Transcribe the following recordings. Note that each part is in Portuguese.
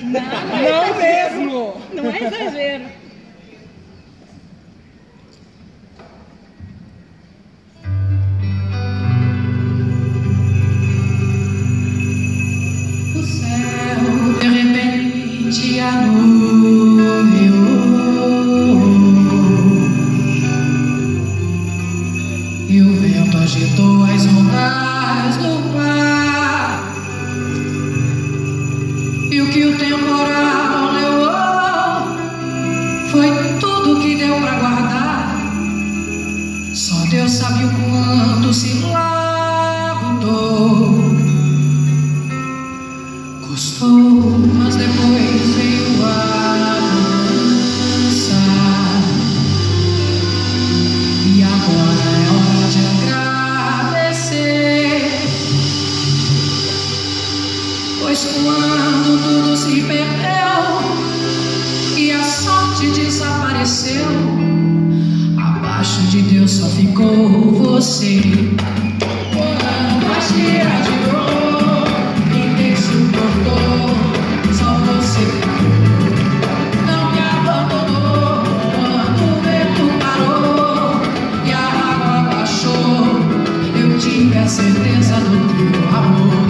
Não mesmo! Não é exagero. O céu de repente anuviou e o vento agitou as ondas do mar. E o que o temporal levou foi tudo que deu pra guardar. Só Deus sabe o quanto se labutou. Custou, mas depois veio a mudança. E agora é hora de agradecer, pois quando tudo se perdeu e a sorte desapareceu, abaixo de Deus só ficou você. Quando a gira girou, ninguém suportou, só você ficou. Não me abandonou quando o vento parou e a água baixou. Eu tive a certeza do teu amor.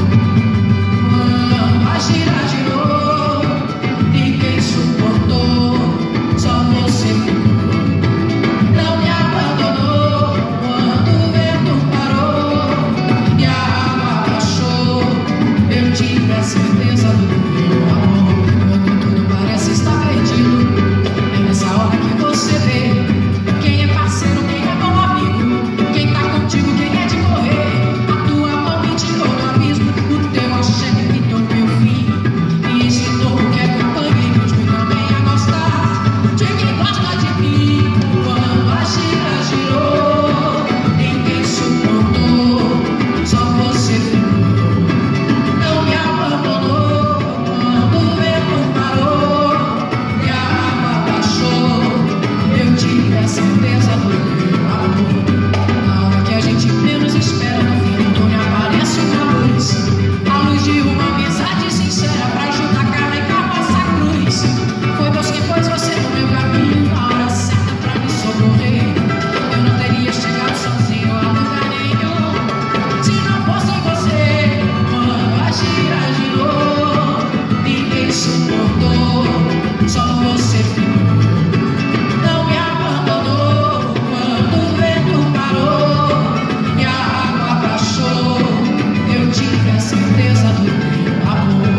Quando a gira girou, ninguém suportou, só você ficou. Não me abandonou quando o vento parou e a água baixou. Eu tive a certeza do teu amor. Quando tudo parece estar perdido, é nessa hora que você vê quem é parceiro, quem é bom amigo, quem tá contigo, quem é de correr. A tua mão me tirou do abismo, o teu axé me pintou meu fim e ensinou o que é companheiros, me também a gostar de quem gosta de mim. Quando a gira girou, ninguém suportou, só você ficou. Não me abandonou quando o vento parou e a água baixou. Eu tive a certeza do teu amor. Na hora que a gente menos espera, no fim do túnel aparece uma luz, a luz de uma amizade sincera pra ajudar a carregar nossa cruz. Foi Deus que pôs você no meu caminho na hora certa pra me socorrer. Eu não teria chegado sozinho a lugar nenhum se não fosse você. Quando a gira girou, ninguém suportou, só você ficou. Não me abandonou quando o vento parou e a água baixou. Eu tive a certeza do teu amor.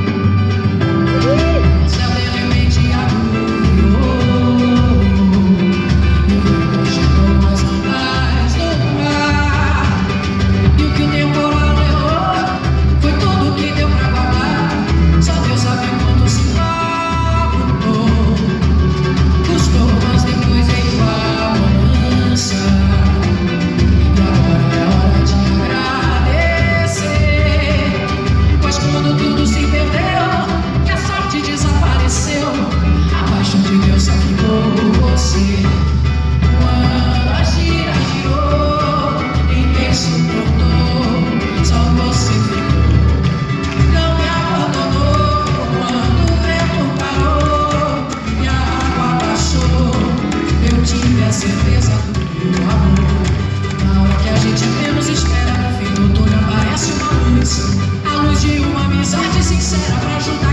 O céu de repente anuviou e o vento agitou as ondas do mar. E o que o temporal levou foi tudo que deu pra guardar. Só Deus sabe quanto se labutou. Custou, mas depois veio a bonança. E agora é hora de agradecer, pois quando tudo se perdeu e a sorte desapareceu, abaixo de Deus só ficou você. Quando a gira girou, ninguém suportou, só você ficou. Não me abandonou quando o vento parou e a água baixou. Eu tive a certeza do teu amor. Na hora que a gente menos espera, no fim do túnel aparece uma luz, a luz de uma amizade sincera pra ajudar